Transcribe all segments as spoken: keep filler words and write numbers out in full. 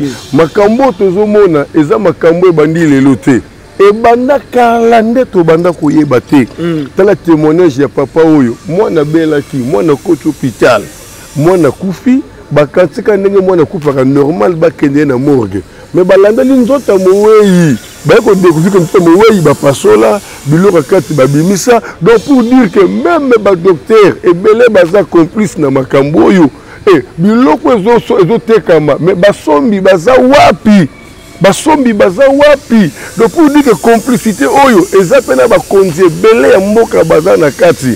makambo tozomona eza makambo ebandi lelo te ebanda kala nde tobanda koyeba te tala témoignage ya papa oyo mwana belaki mwana koti hôpital mwana kufi bakatika ndenge mwana kufaka normal bakende na morgue mais balandeli nzota moweyi bayeko découvrir que nzota moweyi bapasola biloko kati babimisa donc pour dire que même ba docteur ebele baza complice na makambo oyo et biloko ezo ezotekama mais basombi baza wapi basombi baza wapi donc pour dire que complicité oyo eza pena bakonzi ebele ya mboka baza na kati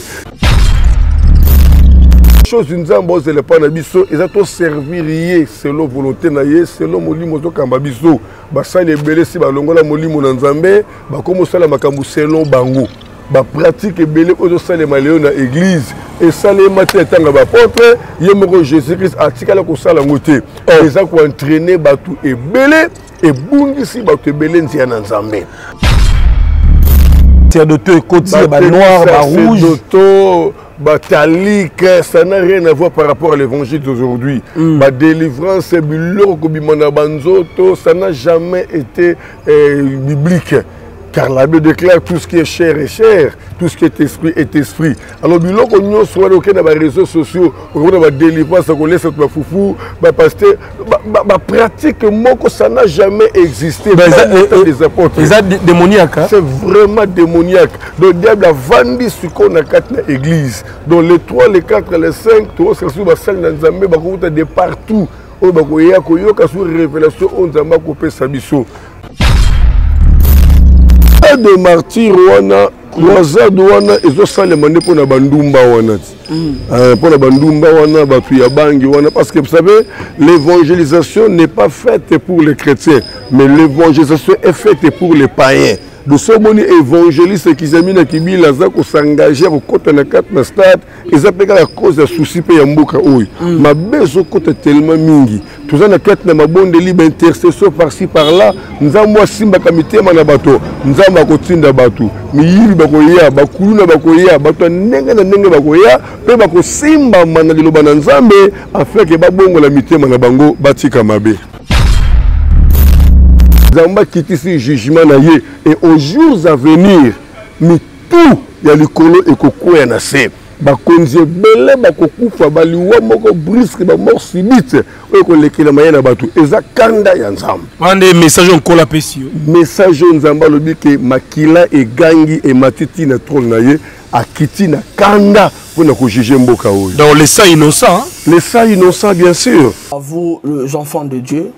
chose nzambe ozele pa na biso eza to servir ye selon volonté na ye selon molimo tokamba biso basali ebele si balongola molimo na nzambe bakoma osala makambo selon bango bapratique ebele ozosalema leo na église esalema te etanga bapotre ye moko jésus christ atikala kosala yango te eza koentraîne bato ebele ebungisi bato ebele nzela na nzambe sacerdote ekoti ba noir ba rouge batalik, ça n'a rien à voir par rapport à l'évangile d'aujourd'hui. Mm. Ma délivrance, ça n'a jamais été euh, biblique. Car la Bible déclare tout ce qui est chair est chair, tout ce qui est esprit est esprit. Alors, nous avons sur les réseaux sociaux, nous avons délivrance, nous avons fait foufou, pasteur, ma pratique, ça n'a jamais existé. C'est démoniaque. C'est vraiment démoniaque. Donc, le diable a vendu ce qu'on a quatre dans l'église. Donc, les trois, les quatre, les cinq, tout ça, c'est de partout. Il y a une révélation, on a coupé sa mission. De martyrs wana croisade wana ezosalemande pour na bandumba wana pour na bandumba wana batu ya bangi wana parce que vous savez l'évangélisation n'est pas faite pour les chrétiens mais l'évangélisation est faite pour les païens. De ce moni évangéliste qui zamina kibila za ko s'engager au côté na quatre na stade ils appellent la cause de souci pe ya mboka oyi ma bezo côté tellement mingi tout ça na quatre na mabonde libre intercession par-ci par-là nzambo simba kamitema na bato nzamba ko tinda bato miyiri bakoya bakuluna bakoya bato ndenge na ndenge bakoya pe bako simba mana liloba na nzambe afin que babongo la mitema na bango batika mabe. Zamba kitisi jugement na ye et aux jours à venir mais tout ya likolo ekokuya na se bakonzi ebele bakokufa baliwa moko brisque ba mort subite oyo kolekela mayena bato eza kanda ya nzambe ande message on kola pesi message nzambe alobi ke makila egangi e matiti na trône na ye akiti na kanda pour ko juger mboka oyo dans les saints innocents les saints innocents bien sûr à vous les enfants de Dieu.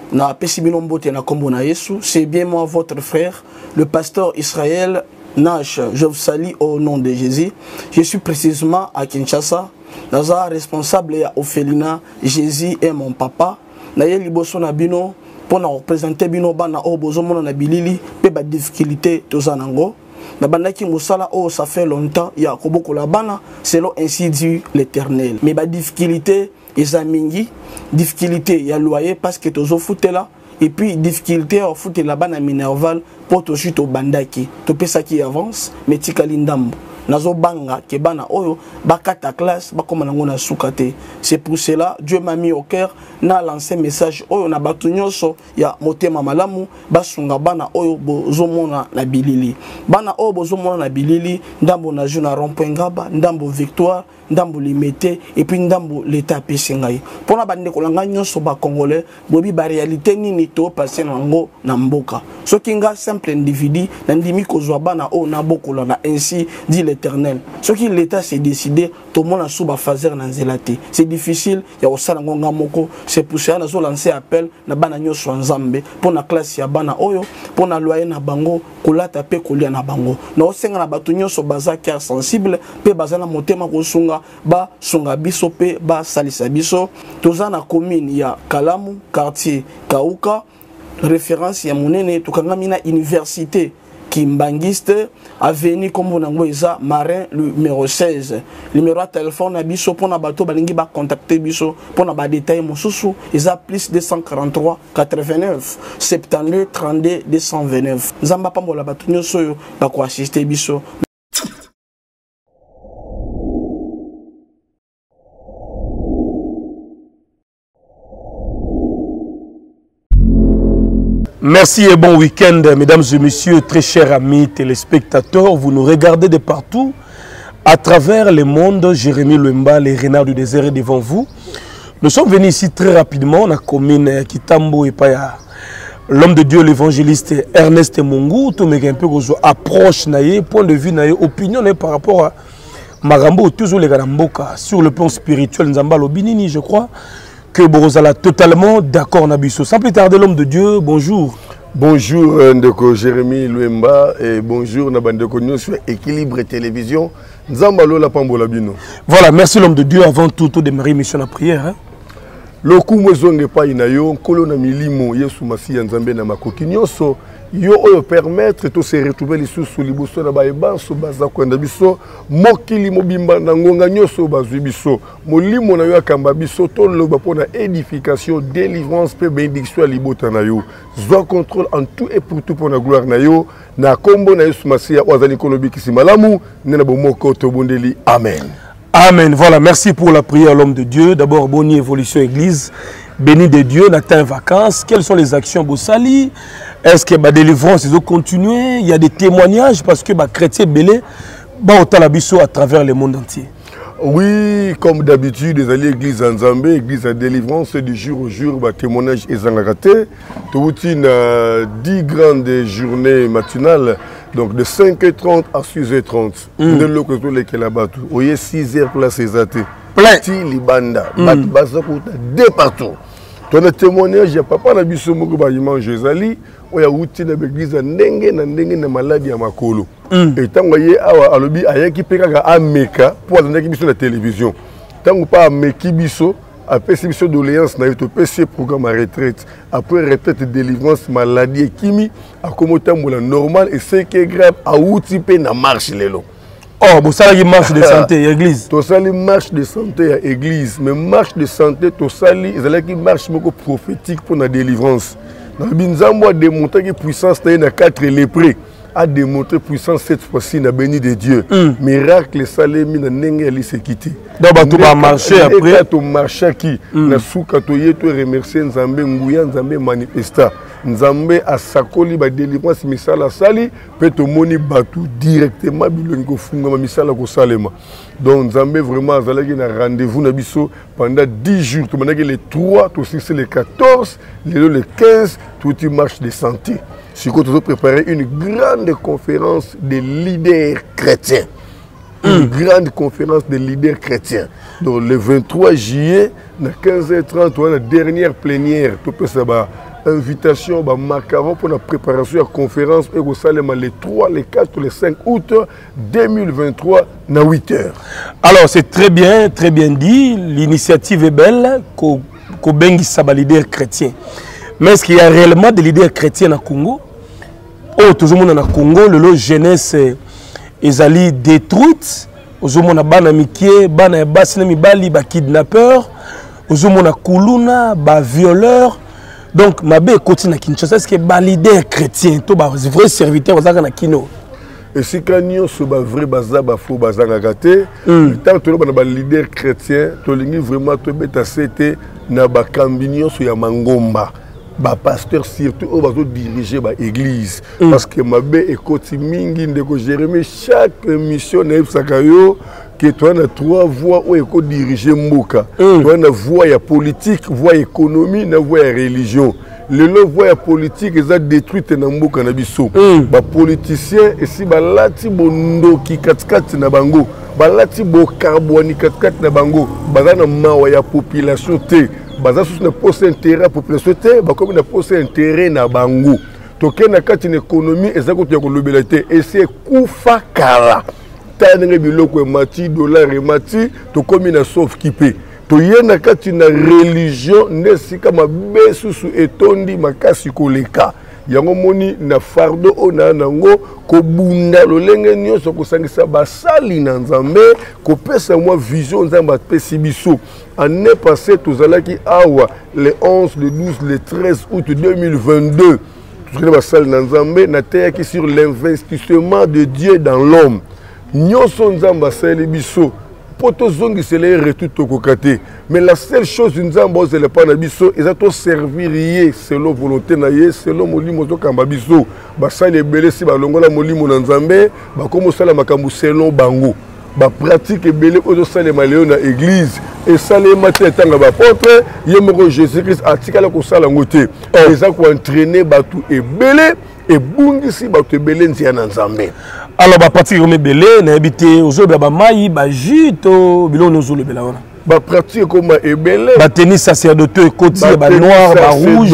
C'est bien moi, votre frère, le pasteur Israël Nash. Je vous salue au nom de Jésus. Je suis précisément à Kinshasa. Naza responsable à Ophelina. Jésus est mon papa. Naye liboso na bino pour na représenter bino bana o bozomo na bilili pe ba difficulté tozanango. Na bandaki musala oh ça fait longtemps ya koboko la bana selon ainsi dit l'Éternel. Mais ba difficulté ezamingi difficulté ya loyer parce que tozo foutela et puis difficulté au foot là-bas na minerval pour to chute au bandaki to pesa qui avance mais tikali ndambo nazo banga ke bana oyo bakata classe bakoma nango na sukate. C'est pour cela Dieu m'a mis au cœur na lancé message oyo na batu nyonso ya motema malamu basunga bana oyo bozomona na bilili bana oyo bozomona na bilili ndambo na juna rond-point Ngaba ndambo Victoire ndambo limité et puis ndambo l'état pesingai pona bande kolanga nyonso ba congolais bobi ba réalité nini to passer nango na mboka soki nga simple individu na ndimi kozwa bana o na bokola na ainsi dit l'Éternel soki l'état s'est décidé to mona suba fazer na nzelate c'est difficile ya osala ngonga moko. C'est pour ça nazo lancer appel na bana nyonso nzambe pona classe ya bana oyo pona loyer na bango kolata pe kolia na bango na osenga na batu nyonso baza cœur sensible pe baza na motema kosunga ba sunga biso pe ba salisa biso toza na commune ya Kalamu quartier Kauka référence ya monene tukangami na université Kimbangiste avenue comme nango eza Marin numéro seize numéro de téléphone na biso pona bato balingi ba contacter biso pona ba détail mosusu eza plus deux cent quarante-trois quatre-vingt-neuf soixante-douze trente-deux deux cent vingt-neuf nzamba pambola bato nyonso yo ba ko assister biso. Merci et bon week-end, mesdames et messieurs, très chers amis téléspectateurs. Vous nous regardez de partout, à travers le monde. Jérémy Luemba, les renards du désert est devant vous. Nous sommes venus ici très rapidement, on a commune Kitambo et Paya. L'homme de Dieu, l'évangéliste Ernest Mungu, tout le monde approche, point de vue, opinion par rapport à Marambo, toujours les Garamboka, sur le plan spirituel, Nzamba Lobinini, je crois. Que Borozala totalement d'accord Nabiso. Sans plus tarder, l'homme de Dieu, bonjour. Bonjour Ndeko Jérémy Luemba et bonjour Nabandeko News sur Équilibre Télévision. Nzambalo la Pambola Bino. Voilà, merci l'homme de Dieu. Avant tout, tout démarrer mission à prière. Hein? Le coup mwezonge pa inayo kolo na milimo Yesu Masiya Nzambe na makoki nyonso yo oyo permettre to se retrouver lisusu liboso na baebanso baza kwenda biso mokili mobimba na ngonga nyonso bazwi biso molimo na yo akamba biso to loba pona édification délivrance pe bénédiction à libota na yo zwa contrôle en tout et pour tout pour la gloire na yo na kombo na Yesu Masiya wazali kolobikisi malamu nena bomoko to bondeli amen. Amen. Voilà, merci pour la prière, l'homme de Dieu. D'abord, bonne évolution église. Béni de Dieu, n'atteint vacances. Quelles sont les actions Bossali? Est-ce que la délivrance ils ont continué? Il y a des témoignages parce que les chrétiens belé bah au talabiso à travers le monde entier. Oui, comme d'habitude, les alliés église en Zambie, église à délivrance, du jour au jour, bah, témoignage et zangaraté. Tout une dix grandes journées matinales. Donc de cinq heures trente à six heures trente. Mm. De l'occasion lesquelles là-bas, vous voyez six heures place exacte. Plein. Ti libanda, bat basa kota de partout. Ton témoignage, il y a papa na biso moko ba image Zali, o ya uti na l'église ndenge na ndenge na maladie ya makolo. Et tant voyez awa alobi ayaki peka ameka pour ndeki biso na télévision. Tant pas ameki biso après ces missions d'oléance, nous avons fait programme à retraite. Après retraite, délivrance, maladie et chimie, à commenter la normal et ce qui est grave, à outiller na marche les lots. Oh, vous savez une marche de santé à l'église. Tu as une marche de santé à l'église, mais marche de santé, tu as une marche prophétique pour la délivrance. Dans le Binzambo a démontré que puissance est quatre lépreux. A démontré puissance cette fois-ci na béni de Dieu. Mm. Miracle salemi na nenge ali se quitter. Donc tu vas marcher après tu marcher qui na souka to yeto remercier Nzambe nguya Nzambe manifesta. Nzambe asakoli ba délivrance misala sali peut to moni batu directement bilongo funga misala ko salema. Donc Nzambe vraiment azalaki na rendez-vous na biso pendant dix jours. Tu manaki les trois, tu six le quatorze, le quinze, toute une marche de santé. Si nous avons préparé une grande conférence de leaders chrétiens. Une mm. grande conférence de leaders chrétiens. Donc le vingt-trois juillet, à quinze heures trente, on a la dernière plénière. Tu peux savoir, invitation, bah, macaron pour la préparation de la conférence. Et au Salem, les trois, les quatre, les cinq août deux mille vingt-trois, à huit heures. Alors c'est très bien, très bien dit. L'initiative est belle. Qu'on bengi saba leader chrétien. Mais est-ce qu'il y a réellement des leaders chrétiens au Congo? Oh, toujours mon Congo, le lot jeunesse est allé détruite. Aujourd'hui, on a ban amitié, ban a bassin mi bali, ba kidnappeur. Aujourd'hui, on a kuluna, ba violeur. Donc, ma bé continue à Kinshasa. Est-ce que ba leader chrétien, tout ba vrai serviteur, on a na kino. Et si quand ce ba vrai baza ba faux baza ngagate, tant que le ba leader chrétien, to lingi vraiment to beta c'était na ba kambinyo so ya mangomba. Ba pasteur surtout au bazo diriger ba église mm. parce que ma bé ekoti mingi ndeko Jérémy chaque mission na Sakayo que toi na trois voies où eko diriger mboka mm. toi na voie ya politique voie économie na voie ya religion le lo voie ya politique eza détruite na mboka na biso mm. ba politicien et si ba lati bondoki katikati na bango ba lati bo carbone katikati na bango baza na mawa ya population te baza sous na poste intérêt à population te ba comme na poste intérêt na bango to ke na kati na économie ezako to ko lobelité et c'est kufa kala tane biloko mati dollar mati to comme na sauf kipe to yena kati na religion nesika mabe susu etondi makasi koleka yango moni na fardo ona nango ko bunda lolenge nyonso ko sangisa basali na Nzambe ko pesa moi vision Nzambe apesi biso. Année passée tozalaki awa le onze, le douze, le treize août deux mille vingt-deux. Tozalaki basali na Nzambe na teyaki sur l'investissement de Dieu dans l'homme. Nyonso Nzambe asali biso poto zongi c'est le retour tokokate mais la seule chose nzambo c'est pas na biso et ça to servir yé selon volonté na yé selon molimo zo kamba biso ba sale belé si ba longola molimo na nzambe ba komo sala makambu selon bango ba pratique belé ozo sale maléo na église et sale maté tanga ba apôtre yemoko Jésus Christ atikala ko sala ngote et ça ko entraîner batu et belé et bungisi batu belé nzia na nzambe. Alors, bah, pratique comme belé, n'habité aux autres, bah, maï, bah, jito, bilon nous le bela. Bah, pratique comme belé. Bah, tennis sacerdoteux, côté, bah, noir, bah, rouge.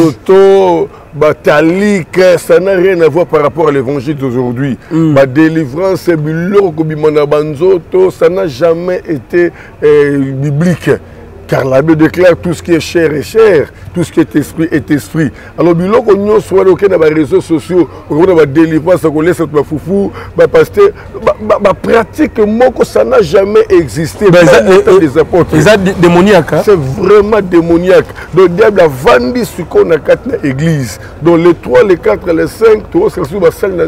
Bah, talik, ça n'a rien à voir par rapport à l'évangile d'aujourd'hui. Mm. Bah, délivrance, bilon, kobimana banzoto, ça n'a jamais été euh, biblique. Car la Bible déclare tout ce qui est chair est chair, tout ce qui est esprit est esprit. Alors, il y a des réseaux sociaux, il y a des délivrances, il y a des foufou, parce que la pratique, ça n'a jamais existé. C'est démoniaque. C'est vraiment démoniaque. Donc, le diable a vendu ce qu'on a quatre dans l'église. Donc, les trois, les quatre, les cinq, tout ça, c'est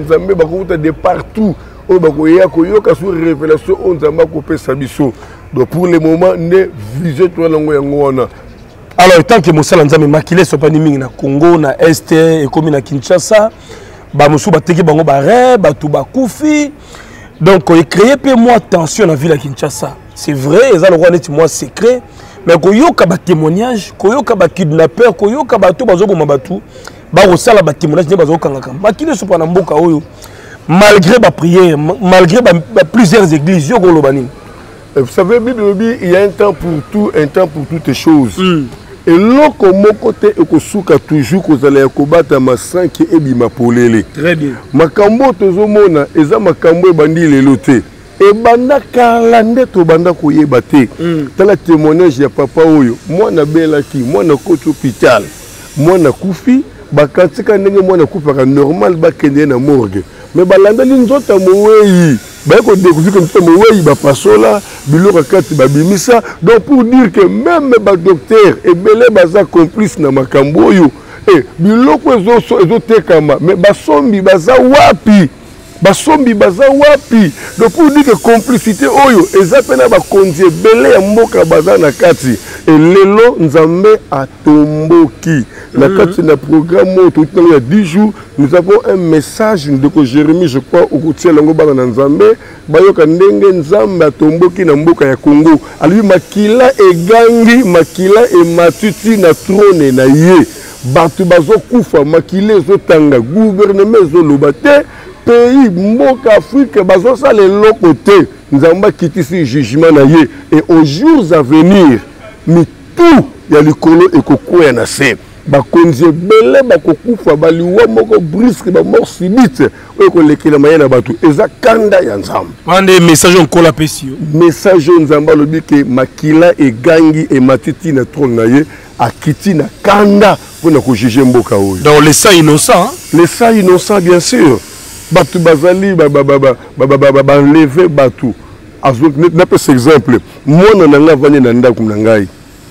de partout. Il y a une révélation, on a coupé sa biseau. Donc pour le moment, ne visez toi l'angoisse. Alors tant que Moussa Nzambe makilé soit pas niming na Congo na Est et comme na Kinshasa, ba musu ba teki bango ba re, ba tout ba koufi. Donc il créer peu moi tension na ville à Kinshasa. C'est vrai, ça le roi net moi secret, mais ko yoka ba témoignage, ko yoka ba kidnappeur, ko yoka ba tout bazo boma batu, ba rosala ba témoignage ne bazo kangaka. Makilé soit pas na mboka oyo. Malgré ma prière, malgré ma, ma plusieurs églises, yo golo bani. Vous savez, il y a un temps pour tout, un temps pour toutes les choses. Mm. Et l'autre, mon côté, est toujours que vous allez combattre ma sang qui est bima polele. Très bien. Ma kambo tozomona, eza ma kambo bandi lelote. Et banda kalande to banda koye bate. Dans le témoignage ya papa oyo, moi na belaki, moi na coach hôpital, moi na kufi, bakatika ndenge moi na kufi ka normal ba kende na morgue. Mais balanda linzota moweyi. Bah, qu'on découvre comme ça, mais bah pasola, biloko kati ba bimisa. Donc pour dire que même les docteurs et belé baza complice na makambo yo, et biloko ezo ezo tekama, mais basombi baza wapi, basombi baza wapi. Donc pour dire que complicité oyo, ezapena ba konzie belé ya mboka baza na kati. Et lelo nzambe atomboki. La carte na programme tout il y a dix jours, nous avons un message de Jérémie, je crois, au côté de l'Angoba na Nzambe, bayoka ndenge nzambe atomboki na mboka ya Congo. Ali makila e gangi, makila e matuti na trône na ye. Batu bazo kufa, makile zo tanga, gouvernement zo lobate, pays mboka Afrique bazo sa le lokote. Nzamba kitisi jugement na ye. Et aux jours à venir, mais tout ya likolo e kokoya na se. Bakonzi belé bakokufa baliwa moko brisque ba mort subite oyo ko lekela mayena batu eza kanda ya nzambe. Mande message on kola pesi yo. Message nzamba lobi ke makila e gangi e matiti na trône na ye akiti na kanda pona ko juger mboka oyo. Donc les sang innocents, les sang innocents bien sûr. Batu bazali ba ba ba ba ba ba ba enlever batu. Azok n'a pas exemple. Moi na nga vanye na ndako na ngai.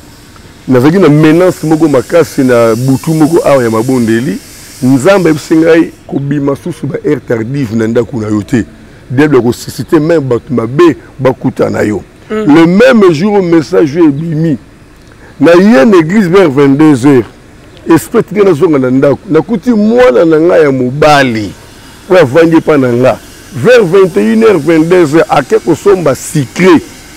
Nazaki na menace moko makasi na butu moko awa ya mabondeli nzambe bisingai ko bima susu ba air tardive na ndako na yote diable ko susciter même batu mabe bakuta na yo. Le même jour message est bimi na yene église vers vingt-deux heures esprit ngena zonga na ndako nakuti mwana na nga ya mobali po avandi pa na nga vers vingt et une heures vingt-deux heures akeko somba secret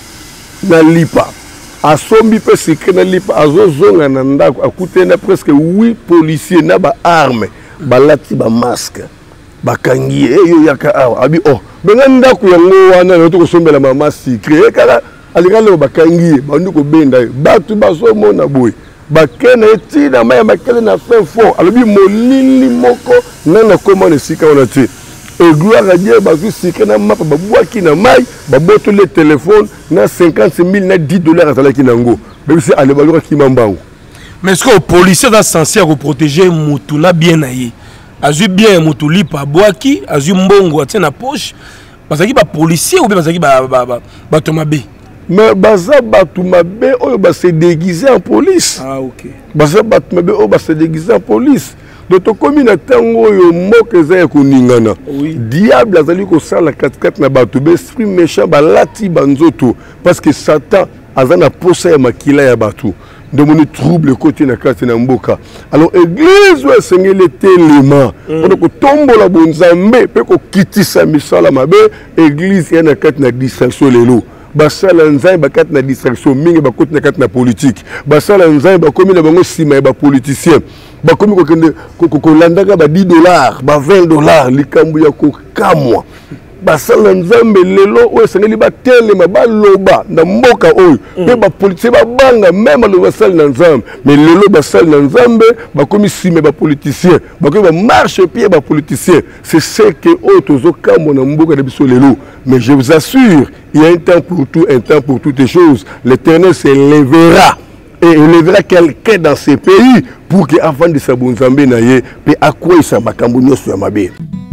na lipa. A sombi pe secret na lipa azo zonga na ndako akutena presque huit policiers na ba armes balati ba masque bakangi eyo yaka awa abi oh benga ndako yango wana na to sombela mama secret kala alikalo bakangi bandu ko benda batu bazo mona boy bakena etina maya makele na fin fort alobi molili moko nana koma ne sika ona te. Et gloire à Dieu, bazu secret na mapa babwaki na mai baboto le téléphone na cinquante mille na dix dollars à la kinango. Même si ale balora ki mambango. Mais est-ce que le policier est censé protéger mutu na bien naïe? Azu bien mutu lipa boaki, azu mbongo atien na poche. Parce que ba policier ou bien parce que ba ba ba ba tomabe. Mais baza batumabe oyo ba se déguiser en police. Ah OK. Baza batumabe oyo ba se déguiser en police. donc tokomi na ntango oyo mboka eza ya koningana diable azali kosala katikati na bato baesprit méchant balati banzoto parce que satan aza na posa ya makila ya bato demoni trouble côté na kati na mboka. Alors église oyo esengeli etelema mpona kotombola bonzambe mpe kokitisa misala mabe. Église eya na kati na distraction lelo basala nzambe bakati na distraction mingi bakoti na kati na politique basala nzambe bakomi na bango nsima ya bapoliticien bakomi kokende kolandaka ba dix dollars ba vingt dollars likambo ya kokamwa basala nzambe lelo oyo esengeli batelema baloba na mboka oyo mpe bapoliticien babanga meme aloba basali na nzambe mais lelo basali na nzambe bakomi nsima ya bapoliticien bakomi bamarche pied bapoliticien. C'est ce que oyo tozokamwa na mboka na biso lelo. Mais je vous assure, il y a un temps pour tout, un temps pour toutes les choses. L'Éternel se lèvera et il lèvera quelqu'un dans ces pays pour que avant de s'abonzambe na ye pe akwe sa makambo nyoso ya mabe.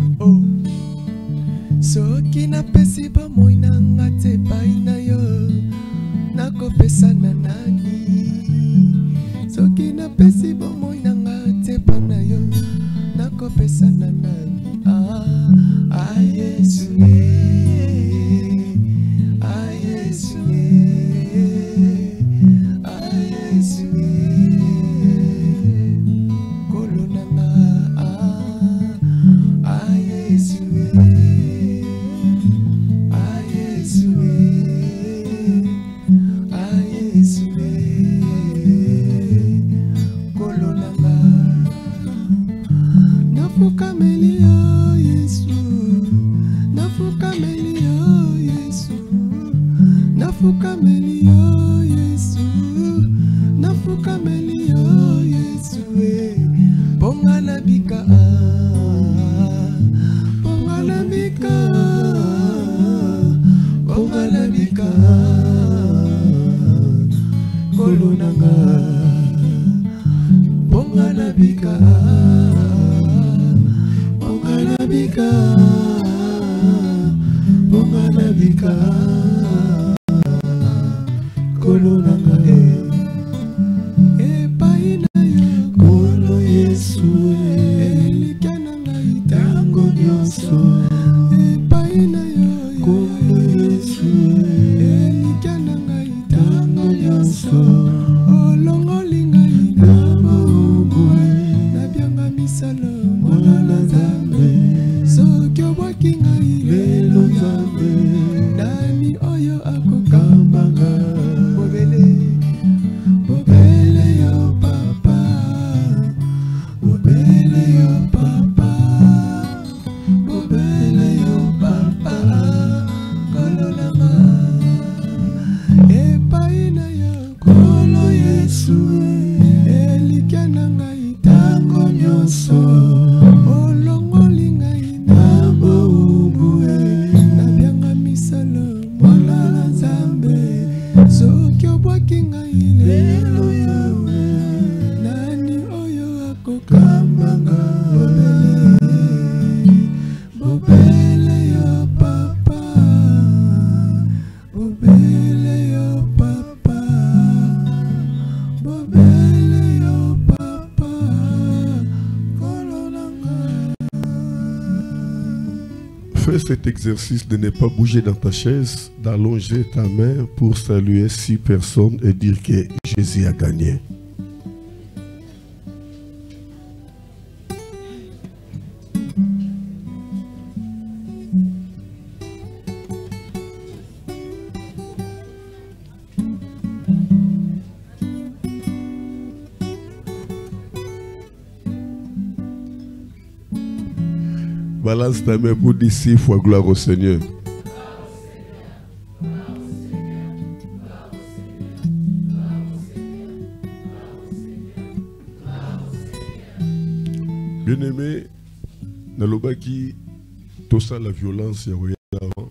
Soki na pesi ba moina ngate paina yo nakopesa na nani. Soki na pesi ba moina ngate paina yo nakopesa na nani. Ah, ah Yesu. Fais cet exercice de ne pas bouger dans ta chaise, d'allonger ta main pour saluer six personnes et dire que Jésus a gagné. Balance ta main pour dire six fois gloire au Seigneur. Bien-aimé, nalobaki tosa la violence ya avant.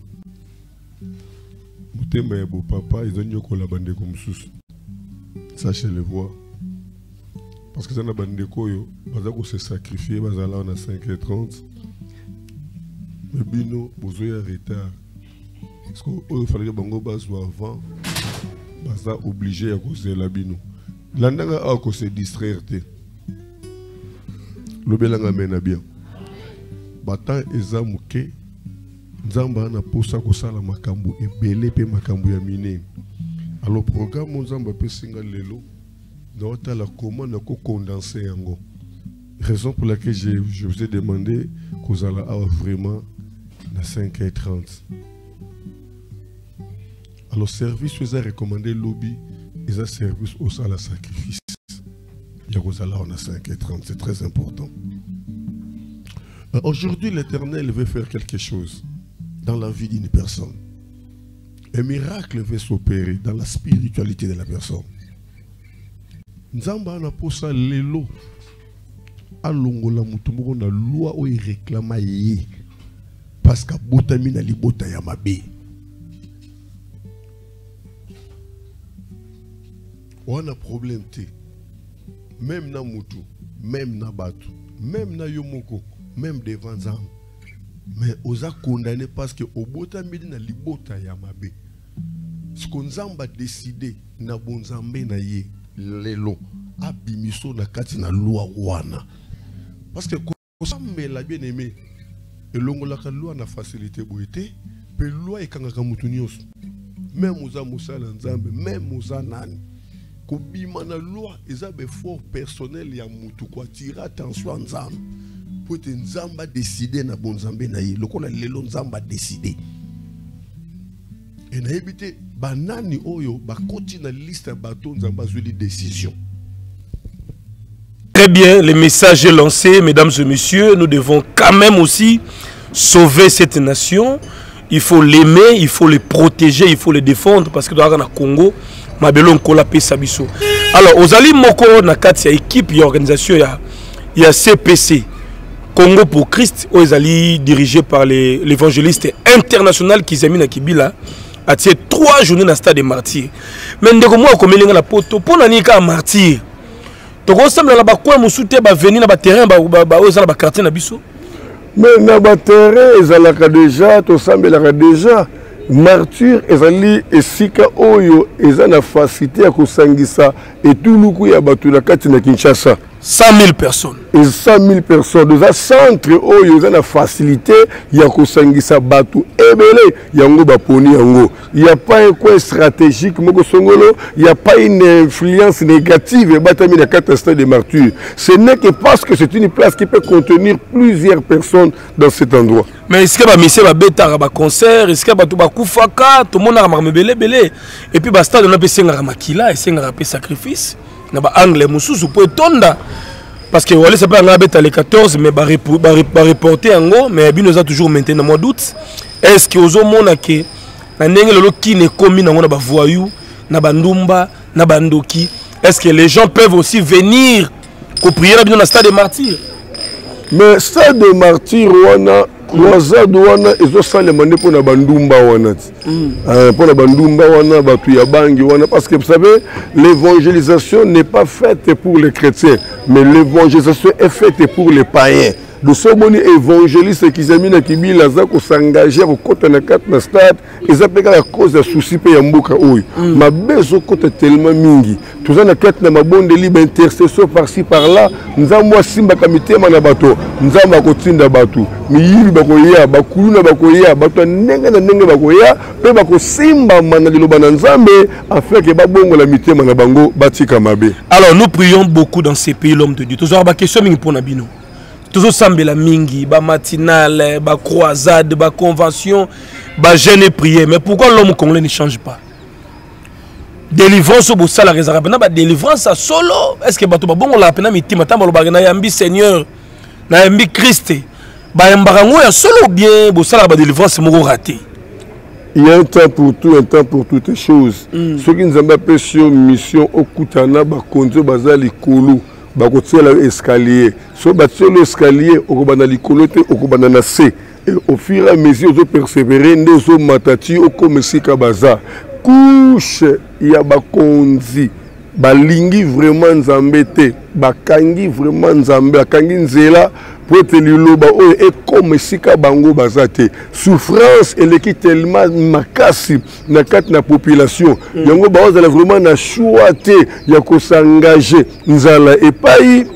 Mutema ya beau papa, ils ont dit qu'on la bande comme sous. Sachez le voir. Parce que ça na bande koyo, bazako se sacrifier, bazala on a cinq heures trente. Mais bino, vous avez un retard. Parce qu'il fallait que bango soit avant, baza obligé à causer la bino. L'andanga a cause distraire. lobelanga mena bien batan eza muke nzamba na posa kosala makambo ebele pe makambo ya minene. Alors programme nzamba pe singa lelo na la comment na ko condenser yango. Raison pour laquelle je, je vous ai demandé qu'on allait avoir vraiment à cinq heures trente. Alors service vous a recommandé lobby et un service au salle à sacrifice. Il y a à cinq heures trente, c'est très important. Aujourd'hui, l'Éternel veut faire quelque chose dans la vie d'une personne. Un miracle veut s'opérer dans la spiritualité de la personne. Nzamba na posa lelo alongola mutumbo na loi o réclama ye parce que botami na libota ya mabe. On a problème te. Même na mutu, même na batu, même na yomoko, même devant Nzamba. Mais oza condamné parce que obotami na libota ya mabe. Ce qu'on Nzamba décidé na bonzambe na ye lelo abimiso na kati na loi wana. Parce que kosambe la bien aimé elongo la loi na facilité boité pe loi ekangaka mutu nyonso. Même oza musala Nzambe, même oza nani. Kobima na loi eza be fort personnel ya mutu kwa tira attention à Nzambe. Pour te Nzamba décider na bonzambe na ye lokola lelo Nzamba décider. Et na ebité banani oyo bakoti na liste ya bato Nzamba zuli décision. Très bien, le message est lancé, mesdames et messieurs. Nous devons quand même aussi sauver cette nation. Il faut l'aimer, il faut le protéger, il faut le défendre parce que dans le Congo, Mabelon Kola Pesabiso. Alors, aux Ali Moko, na kati ya équipe, il y a organisation, il y a C P C, Congo pour Christ, aux Ali dirigé par l'évangéliste international qui s'est mis à Kibila, a tiré trois journées dans le stade des martyrs. Mais nous avons comme la poto pour n'anika martyr. Donc on semble là-bas quoi moussoute ba venir na ba terrain ba ba aux ba quartier na biso. Mais na ba terrain ezalaka déjà to sambelaka déjà martyr ezali esika oyo ezana facilité ya kosangisa etuluku ya batu na kati na Kinshasa. cent mille personnes. Et cent mille personnes. Dans un centre où il y a une facilité, il y a un bateau ebele, il y a un baponi yango. Il n'y a pas un coin stratégique, il n'y a pas une influence négative et batami la catastrophe des martyrs. Ce n'est que parce que c'est une place qui peut contenir plusieurs personnes dans cet endroit. Mais est-ce que va monsieur va bêta va concert, est-ce que va tout va koufaka, tout le monde a marmé belé belé et puis basta on a passé un ramakila et c'est un rapé sacrifice. Na ba anglais mususu po tonda parce que wale c'est pas nga beta les quatorze mais ba reporter ngo mais bino za toujours maintenant mois d'août est-ce que ozo mona ke na ndenge lolo ki ne komi na ngona ba voyou na bandumba na bandoki est-ce que les gens peuvent aussi venir ko prier na bino na stade des martyrs mais stade des martyrs wana Croisade wana ezo salema nde pona bandumba wana euh pona bandumba wana batu ya bangi wana parce que vous savez l'évangélisation n'est pas faite pour les chrétiens mais l'évangélisation est faite pour les païens. De ce moni évangéliste qui zamina kibila za ko s'engager ko kota na quatre na stade eza peka la cause de souci pe ya mboka oyo mabezo kota tellement mingi tuza na quatre na mabonde libre intercession par-ci par-là nzambo simba kamitema na bato nzamba ko tinda batu miyiri bakoya bakuluna bakoya bato ndenge na ndenge bakoya pe bako simba mana liloba na nzambe afin que babongo la mitema na bango batika mabe. Alors nous prions beaucoup dans ces pays l'homme de Dieu. Toujours ba question mingi pour nabino. Toujours sambela mingi, ba matinale, ba croisade, ba convention, ba jeûne et prière. Mais pourquoi l'homme congolais ne change pas? Délivrance au bossa la réserve. Na ba délivrance à solo. Est-ce que bato ba bongo la pena mitima tamba lo ba na yambi Seigneur, na yambi Christ. Ba yambarango ya solo bien bossa la ba délivrance moko raté. Il y a un temps pour tout, un temps pour toutes les choses. Mm. Ceux qui nous ont appelé sur mission au Koutana, ba konzo bazali kolo. Bakotia l'escalier. So batia l'escalier, okobana likolo te, okobana na se. Et au fur et à mesure, ils ont persévéré, ils ont matati, au komesika baza. Couche, il y a bakonzi. Balingi vraiment nzambe te. Bakangi vraiment nzambe. Bakangi nzela. Pour te liloba et comme sika bango bazate souffrance et l'équipe tellement makasi na kat na population yango baoza vraiment na choix te ya ko s'engager nzala et pas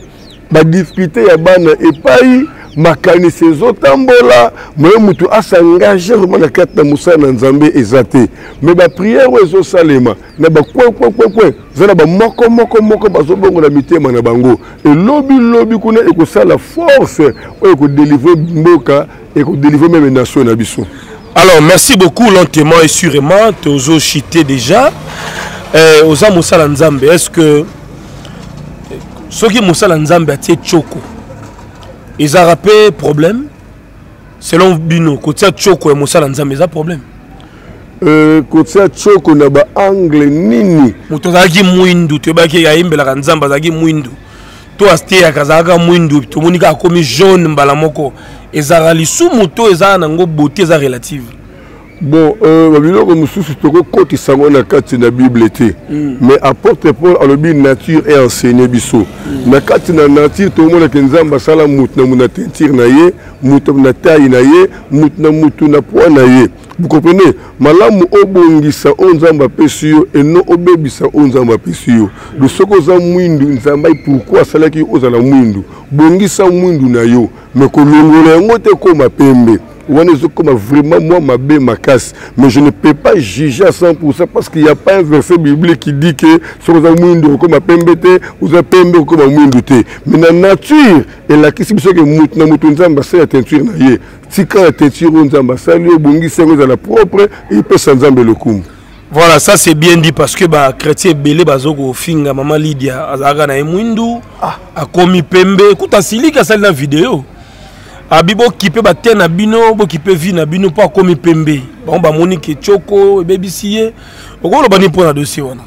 ba difficulté ya bana epai makanisi ezotambola moyo mutu asengage vraiment na kati na mosala na Nzambe ezate mais ba prière ezosalema na ba kwe kwe kwe kwe zana ba moko moko moko bazobongo na mitema na bango et lobi lobi kuna ekosala force oyo ekodélivrer mboka ekodélivrer même nation na biso. Alors merci beaucoup lentement et sûrement tozo chité déjà euh oza mosala Nzambe est-ce que soki mosala Nzambe atie choko ils ont rappelé problème selon Bino côté choko et mosala Nzambe ils ont problème euh côté choko na ba angle nini moto zaki muindu to ba ki ya imbela Nzambe zaki muindu to asté ya kazaka muindu to monika komi jaune mbala moko ezara lisu moto ezara nango beauté za relative. Bon, euh, babiloko mususu toko koti sango na kati na Bible te. Mais apôtre Paul alobi nature et enseigné biso. Na kati na nature to mona ke Nzamba sala mutu na muna tentire na ye, mutu na taille na ye, mutu na mutu na poids na ye. Vous comprenez? Malamu obongisa onzamba pesio et non obebisa onzamba pesio. Le soko za mwindu Nzamba pourquoi sala ki ozala mwindu. Bongisa mwindu na yo, mais ko longola ngote ko mapembe. Comme vraiment moi ma bé ma casse, mais je ne peux pas juger à cent pour cent parce qu'il n'y a pas un verset biblique qui dit que sur un monde comme un pembete ou un pembe comme un monde té. Mais la nature et la question c'est que mutna mutunza mbasa la teinture na ye. Si quand la teinture on mbasa lui bongi c'est la propre et peut sans zambe le kum. Voilà, ça c'est bien dit parce que bah chrétien belé bazoko finga maman Lydia azaga na mwindu a komi pembe kuta silika sali na vidéo. Abibo kipe ba tena bino bo kipe vi na bino pa komi pembe ba ba monique choko bebisiye okolo bani pour la dossier wana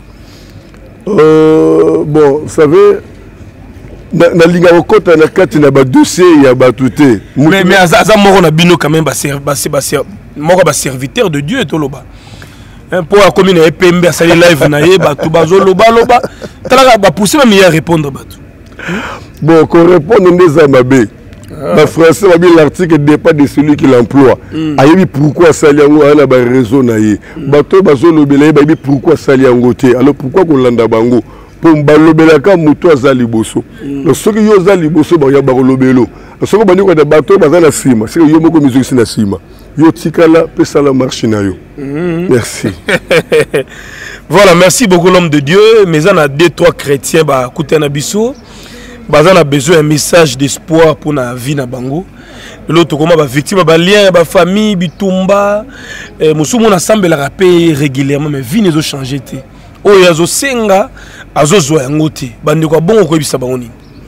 euh bon vous savez na, na linga okota na kati na ba dossier ya batuté mais mais aza moko na bino quand même ba ser ba ser moko ba serviteur de Dieu toloba hein pour la commune e pembe a sali live na ye ba to bazo loba loba tala ba pousser même y répondre ba tout bon qu'on répondre des amabe. Le français va bien l'article dépend de celui qui l'emploie. Ayebi pourquoi saliango a ba raison na ye. Bato bazo lobela ba bi pourquoi saliango te. Alors pourquoi ko landa bango? Pour balobela ka muto azali boso. Le soki yo azali boso ba ya ba lobelo. Le soki bandi ko da bato bazana sima. C'est yo moko musique na sima. Yo tikala pesa la marche na yo. Merci. Voilà, merci beaucoup l'homme de Dieu. Mais on a deux trois chrétiens ba kutena biso. On a besoin d'un message d'espoir pour la vie na bango. L'autre comment ba victime ba lien ba famille bitumba musumu na sambela rapé régulièrement mais vie ne zo changer té. O yazo senga azo zo yangote. Bandi ko bon ko bisa bango ni.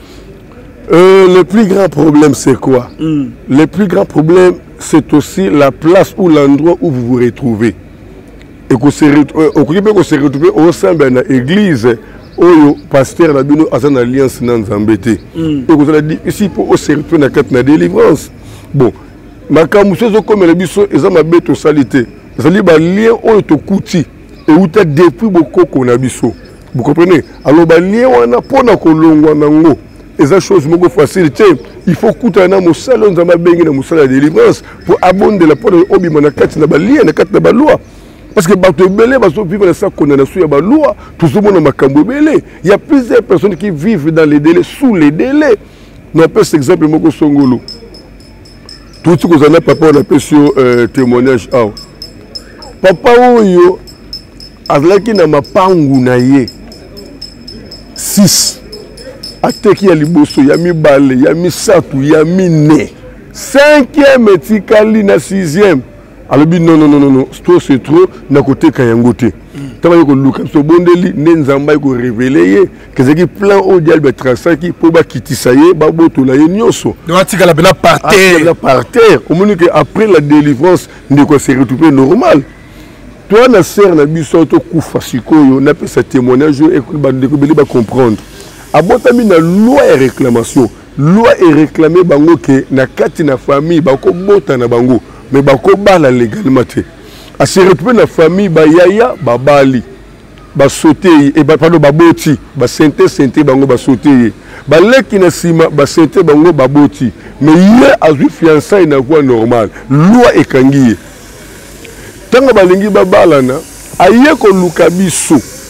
Euh le plus grand problème c'est quoi? Mm. Le plus grand problème c'est aussi la place ou l'endroit où vous vous retrouvez. Et que se retrouver au sein de l'église. Oyo pasteur na bino azana alliance na Nzambe te et vous allez dire ici pour se retrouver na carte na délivrance bon makambo sezo comme le biso ezama beto salité ezali ba lien oyo to kuti et uta depuis bokoko na biso vous comprenez alors ba lien wana pona kolongwa nango eza chose moko facilité il faut kuta na mosala Nzambe bengi na mosala de délivrance pour abonder la porte obima na carte na ba lien na carte na ba loi. Parce que bato belé baso vivre dans sa condamnation ya ba loi tout le monde makambo belé il y a plusieurs personnes qui vivent dans les délais sous les délais on appelle cet exemple moko songolo tout ce que vous en avez papa on appelle sur euh, témoignage ah papa oyo azalaki na mapangu na ye six ateki ya liboso ya mibale ya misatu ya mine cinquième etikali na sixième. Alors non non non non non c'est trop na côté kayangote tama yoko luka so bondeli nenzamba yoko révéler que c'est qui plan au diable trasaki pour ba kitisa ye ba botola ye nyoso donc tika la bena par terre la par terre au moment que après la délivrance ndeko se retrouver normal toi na sœur na biso to kufa sikoyo na pe sa témoignage et ba ndeko beli ba comprendre abotami na loi et réclamation loi et réclamer bango que na kati na famille ba ko bota na bango mais bako bala légalement te a se retrouver na famille ba yaya ba bali ba sauter et ba pardon ba boti ba sente sente bango ba sauter ba leki na sima ba sente bango ba boti mais hier a vu fiançailles na voie normale loi ekangi tanga balingi ba bala na aye ko luka biso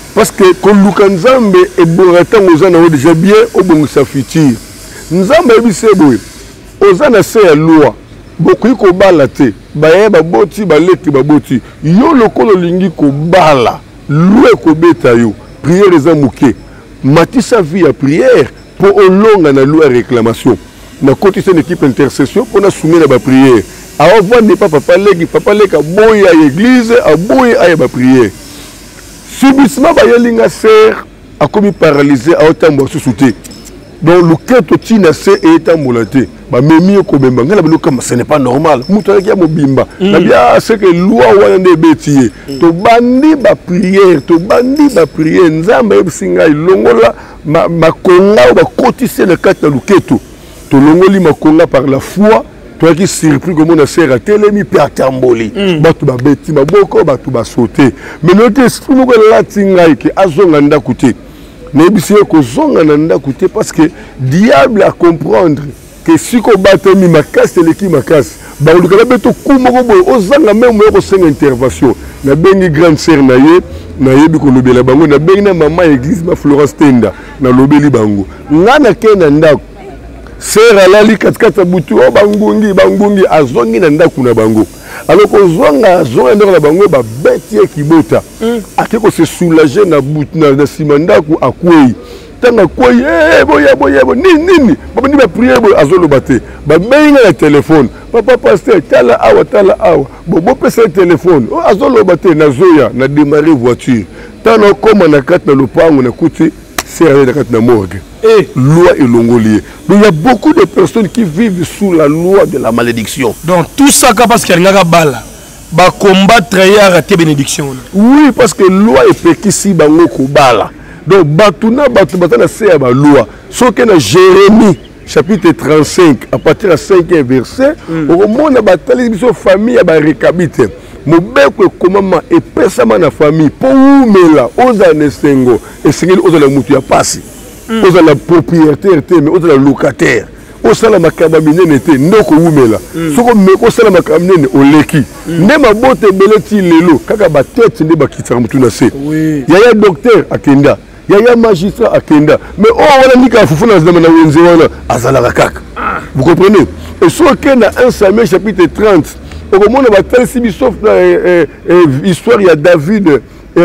parce que koluka nzambe ebonga ntango oza nango déjà bien obongisa futur nzambe ayebisi boye oza na se ya loi bokoki kobala te baye baboti baleki baboti yo lokolo olingi kobala loi ekobeta yo prière eza moke matisa vie ya prière mpo olonga na loi ya réclamation nakotisa une équipe intercession mpona soumet na baprière aovandi pa papa leki papa leki aboyi ya église aboyi aya baprière subissement bayelinga ser akomi paralysé aotambola susu te donc loketo ntina se etambola te bamemi ekobemba ngai na bilokama ce n'est pas normal moto aleki ya mobimba nabia seke loi wana nde ebeti ye tobandi baprière tobandi baprière nzambe ayebisi ngai longola makonga oyo bakotisi na kati na loketo tolongoli makonga par la foi toyaki surpris komona ser atelemi mpe atamboli bato babeti maboko bato basaute mais noki esprit moko elati ngai ke azonga ndako te nayebisi ye kozonga na ndako te parce que diable a comprendre ke siko batami makasi eleki makasi bakoluka babeto ku moko boye ozanga meme oyo kosenga intervention nabengi grande sœur na ye nayebi kolobela bango nabengi na mama ya église ma Florence Tenda nalobeli bango nga nakei na ndako ser alali katikati ya butu o bangungi bangungi azongi na ndako na bango alors kozonga azonga ndako na bango babeti ye kibota ake kose soulager na butu na nsima ndako akwei ntango akwei boye boye nini nini babandi bapriere boye azoloba te babengi nga na telefone papa paster tala awa tala awa bopesa ye telefone azoloba te nazoya na démarrer voiture ntango nakoma na kati na lopango nakuti ser na kati na morgue. Et loi et l'ongolier. Donc il y a beaucoup de personnes qui vivent sous la loi de la malédiction. Donc tout ça parce qu'il y a un bala. Ba combattre et arrêter bénédiction. Oui, parce que loi est pékisi bango kobala. Donc batuna batuna na c'est la loi. Sauf que dans Jérémie chapitre trente-cinq à partir de cinquième verset, au moment de bataille de famille à ba récabite. Mobeko ekomama epesama na famille po umela oza nesengo esengeli oza la mutu ya pasi oza la propriétaire te mais oza la locataire osala makaba minene te ndoko umela soko meko osala makaba minene oleki nde mabote ebele ti lelo kaka batete nde bakitaka mutu na se yaya docteur akenda yaya magistrat akenda mais oh wana nika fufu na zama na wenze wana azalaka kaka vous comprenez et soki na un Samuel chapitre trente au moment où l'histoire de David,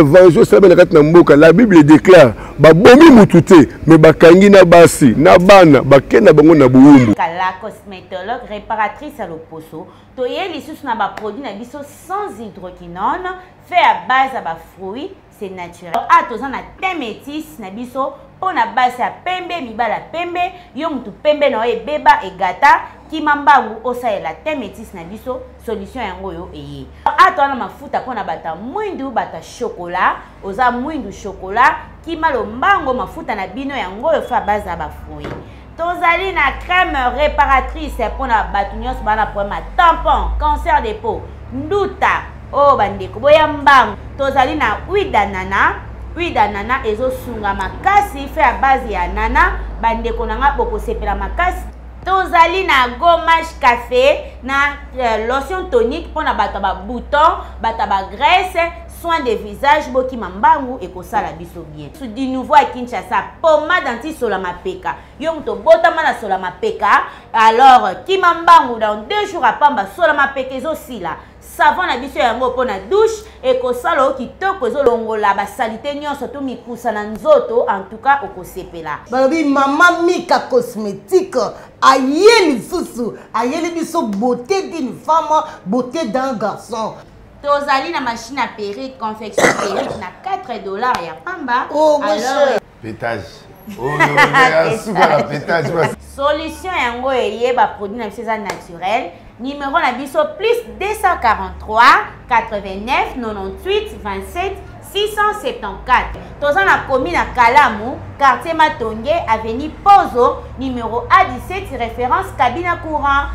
la Bible déclare babomi mutute mais bakangi na basi na bana bakena bango na buumbu. La cosmétologue réparatrice à l'opposo, toye lisusu na ba produit na biso sans hydroquinone fait à base à ba fruits, c'est naturel. Ah toza na thé métis na biso pona base ya pembe mibala pembe yo mutu pembe na e beba e gata kimambangu osaela thé métis na biso solution yango yo eye. Ah toza na mafuta pona bata mwindu bata chocolat, oza mwindu chocolat kimalo mbango mafuta na bino yango yo fait à base à ba fruits. Tozali na crème réparatrice pour na batu nyos bana problème tampon, cancer des peaux, nduta, oh bandeko boya mbangu. Tozali na huile d'ananas, huile d'ananas ezo sunga makasi fait à base ya nana, bandeko nanga boko sepela makasi. Tozali na gommage café na euh, lotion tonique pour na bata ba bouton, bata ba graisse, soin de visage boki mambangu et kosala biso bien. Sous du nouveau à Kinshasa, pommade anti solama peka. Yom to botama na solama peka. Alors kimambangu dans deux jours à pamba solama peka zo sila. Savon na biso yango po na douche et kosala o kitoko zo longola ba salite nyonso to mikusa na nzoto en tout cas okosepela. Balobi mama Mika cosmétique ayeli susu ayeli biso beauté d'une femme, beauté d'un garçon. Tozali na machine à perruque, confection perruque na quatre dollars ya pamba. Oh, alors pétage. Oh, on pétage. Solution yango eye ba produit na biso naturel. Numéro na biso plus deux cent quarante-trois quatre-vingt-neuf quatre-vingt-dix-huit vingt-sept six cent soixante-quatorze. Toza na commune à Kalamu, quartier Matonge, avenue Pozo, numéro A dix-sept, référence cabine courant.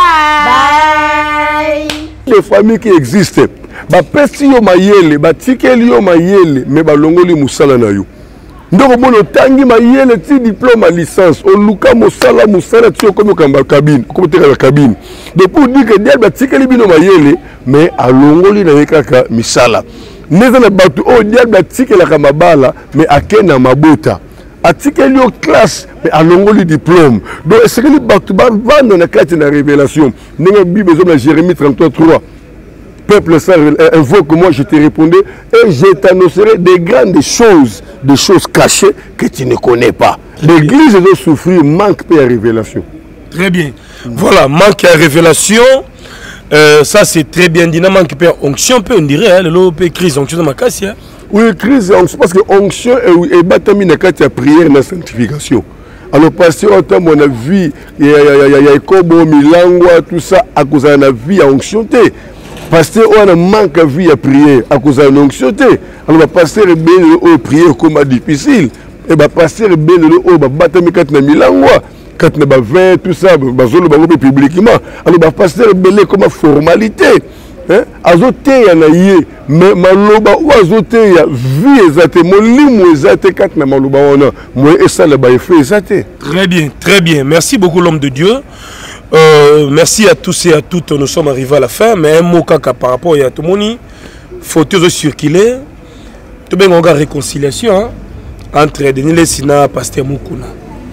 Bye. Bye. Les familles qui existent, ba pesi yo mayele, ba tikeli yo mayele, mais ba longoli musala na yo. Ndoko mono tangi mayele ti diplôme à licence, o luka musala musala ti yo komo kamba cabine, komo te la cabine. Donc pour dire que dia ba tikeli bino mayele, mais a longoli na yekaka misala. neza na bato o diable atikelaka mabala mais akena mabota atikeli yo classe mais alongoli diplôme donc esekeli bato bavanda na kati na révélation ndenge bible ezoba na Jérémie trente-trois trois peuple ça invoque moi je te répondrai et je t'annoncerai des grandes choses des choses cachées que tu ne connais pas. L'église doit souffrir manque de révélation. Très bien. Voilà, manque de révélation. Euh, ça c'est très bien dit. Manque de onction, on dirait, hein, le crise onction de ma casse. Oui, crise onction, parce que onction est batami na kati ya prière na sanctification. Alors pasteur autant mon avis, il y a il y a Kobo Milangwa tout ça à cause de la vie à onction té. Pasteur on a manque de vie à prière à cause de l'onction té. Alors pasteur est bien au prière comme difficile. Et bah pasteur est bien le haut bah batami kat na milangwa kat na ba vingt tout ça bah zolo ba gobe publiquement alors bah pasteur est bien comme formalité hein azote ya na yé mais maloba ou azote ya vie ezate molimo ezate kat na maloba ona moi et ça le ba effet ezate. Très bien, très bien. Merci beaucoup l'homme de Dieu. Euh, merci à tous et à toutes. Nous sommes arrivés à la fin mais un mot kaka par rapport à tout moni faut circuler tout bien on a réconciliation hein? Entre Denis Lessina et Pasteur Mukuna.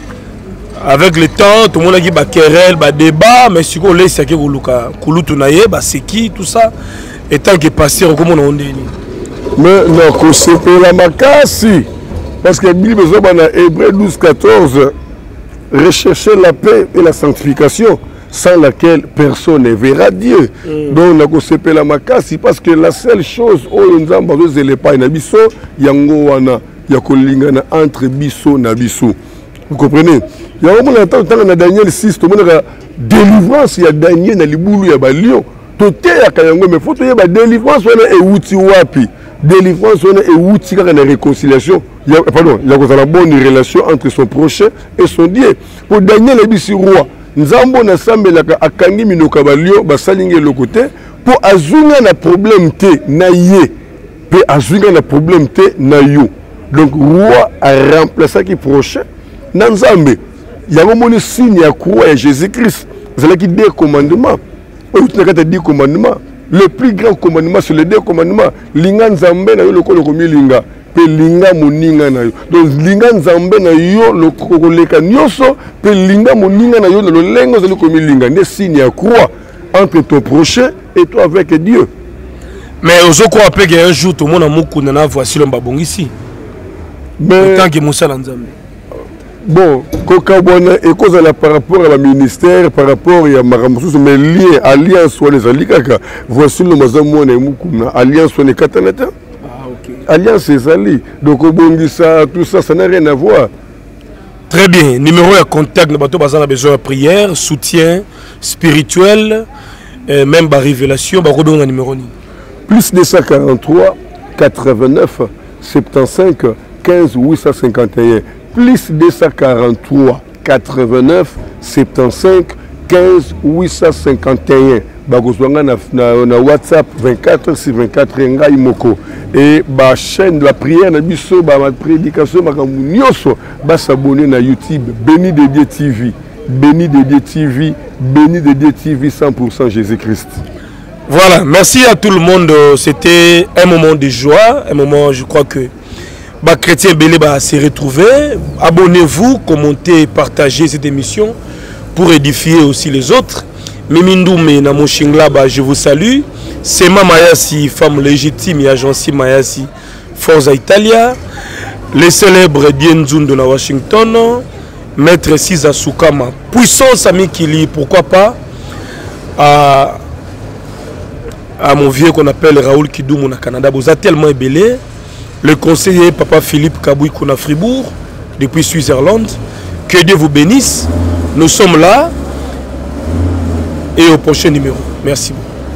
Avec le temps, tout le monde a dit querelle, débat, mais si on laisse ça, c'est qui, tout ça. Et tant que Pasteur, comment on dit? Mais non, c'est pour la makasi. Parce que la Bible dans Hébreux douze quatorze, rechercher la paix et la sanctification, sans laquelle personne ne verra Dieu. Mm. Donc, on a la makasi, parce que la seule chose, où nous avons besoin de pas, yango wana. Il y a kolingana entre biso na biso. Vous comprenez? Il y a un moment dans Daniel six, tout le monde a délivrance, il y a Daniel na libulu ya ba lion. Tote ya kayango mais faut y a délivrance wana e wuti wapi. Délivrance wana e wuti kaka na réconciliation. Il y a pardon, il y a la bonne relation entre son prochain et son Dieu. Pour Daniel ebisi roi, nzambo na sambelaka akangi minoka ba lion ba salinge le côté pour azunga na problème te na ye. Pe azunga na problème te na yo. Donc, le roi a remplacé qui prochain. Nanzambe, il y a un signe à croix à Jésus-Christ. Vous avez dit deux commandements. dix commandements. Le plus grand commandement, c'est les deux commandements. Linga Nzambe na yo le kolo komi linga. Pe linga moninga na yo. Donc, linga Nzambe na yo le koleka nyoso. Pe linga moninga na yo le lengo zali komi linga. Des signes à croix entre ton prochain et toi avec Dieu. Mais aux autres, après un jour, tout le monde a beaucoup de voici l'homme babong ici. Mais tant que Moussa Lanzambe. Bon, Kokabona et cause par rapport à la ministère, par rapport à Maramoussous, mais lié alliance soit les alikaka. Voici le Mazamouane et Moukouna, alliance soit les Katanata. Ah, ok. Alliance et Ali. Donc au Bongissa, tout ça, ça n'a rien à voir. Très bien. Numéro de contact, nous avons besoin de prière, soutien spirituel, euh, même par révélation, par rapport au numéro. Plus deux cent quarante-trois, quatre-vingt-neuf, soixante-quinze, quinze huit cent cinquante et un. Plus deux cent quarante-trois, quatre-vingt-neuf, soixante-quinze, quinze huit cent cinquante et un. Bagozwanga na, na, na WhatsApp vingt-quatre sur vingt-quatre ngai moko. Et ba chaîne de la prière na biso ba ma prédication makambu nyonso ba s'abonner na YouTube Béni de Dieu T V. Béni de Dieu T V, Béni de Dieu T V cent pour cent Jésus-Christ. Voilà, merci à tout le monde. C'était un moment de joie, un moment, je crois que bah, Chrétien Belé bah, s'est retrouvé. Abonnez-vous, commentez, partagez cette émission pour édifier aussi les autres. Mimindoume Namoshingla, bah, je vous salue. Sema Mayasi, femme légitime, Agency Mayasi, Forza Italia. Les célèbres Dienzun de la Washington. Maître Siza Soukama. Puissance Amikili, pourquoi pas. À, à mon vieux qu'on appelle Raoul Kidoum au Canada. Vous êtes tellement ébélé. Le conseiller Papa Philippe Kabouy qu'on a Fribourg, depuis Suisse-Irlande. Que Dieu vous bénisse. Nous sommes là. Et au prochain numéro. Merci beaucoup.